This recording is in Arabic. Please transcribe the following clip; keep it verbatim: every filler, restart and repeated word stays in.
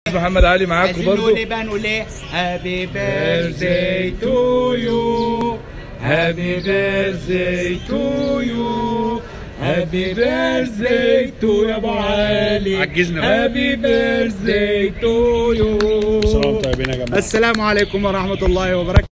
محمد علي معاكم برضه. عايزين نقول ايه بقى؟ نقول ايه؟ هابي بيرثداي تو يو، هابي بيرثداي تو يو، هابي بيرثداي تو يا ابو علي، عجزنا. هابي بيرثداي تو يو. طيبين يا جماعه. السلام عليكم ورحمه الله وبركاته.